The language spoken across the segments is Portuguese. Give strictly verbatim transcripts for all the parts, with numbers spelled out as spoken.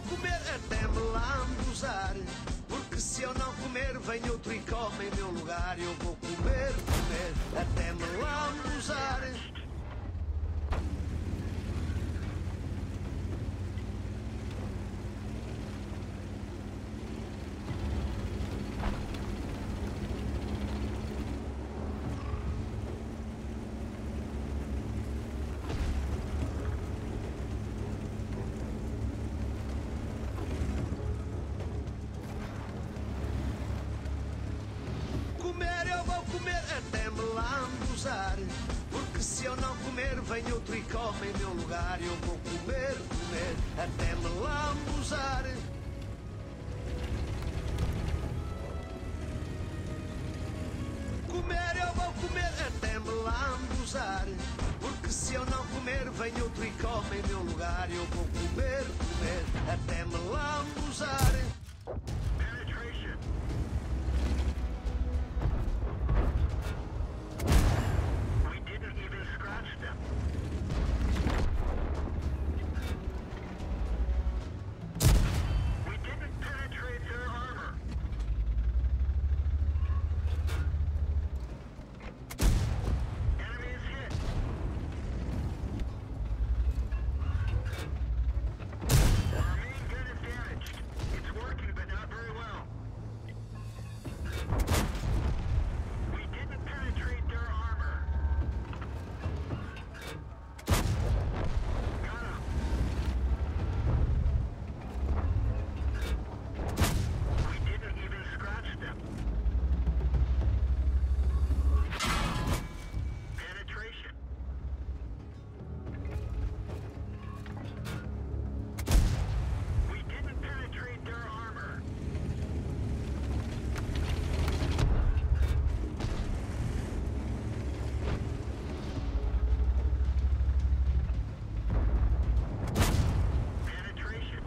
comer até me lambuzar. Porque se eu não comer, vem outro e come em meu lugar. Eu vou comer, comer até me lambuzar. Comer eu vou comer até me lambuzar. Porque se eu não comer, vem outro e come em meu lugar. Eu vou comer, comer até me lambuzar. Comer eu vou comer até me lambuzar. Porque se eu não comer, vem outro e come em meu lugar. Eu vou comer, comer até me lambuzar. Penetration. We didn't even scratch them. We didn't penetrate their armor. Enemy is hit. Our main gun is damaged. It's working, but not very well. We didn't penetrate their armor. Got him. We didn't even scratch them. Penetration. We didn't penetrate their armor. Penetration.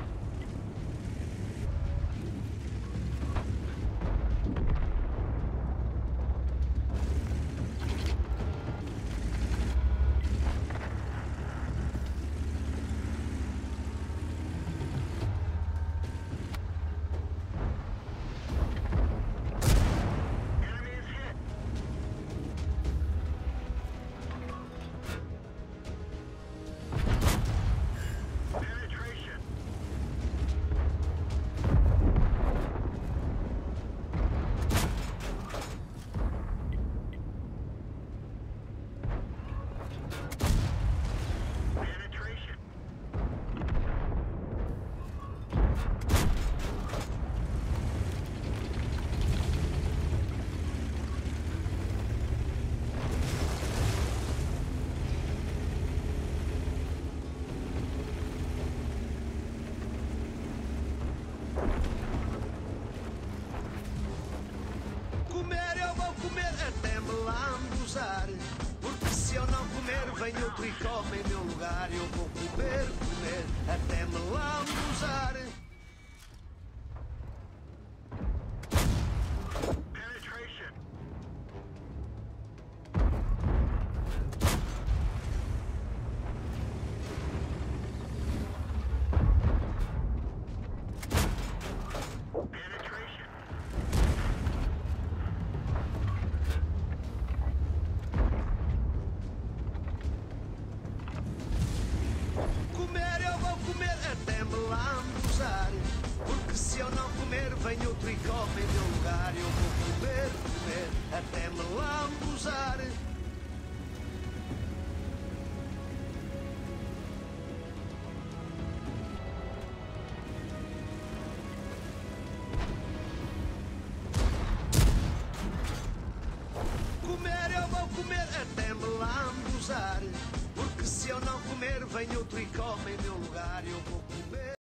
Enemy is hit. Penetration. Penetration. Comer eu vou comer até me lambuzar. Porque se eu não comer, vem outro e come em meu lugar. Eu vou comer, comer até me lambuzar. Penetration. Penetration. Comer eu vou comer até me lambuzar. Porque se eu não comer, vem outro e come em meu lugar. Eu vou comer, comer até me lambuzar. Comer eu vou comer até me lambuzar. Porque se eu não comer, vem outro e come em meu lugar. Eu vou comer.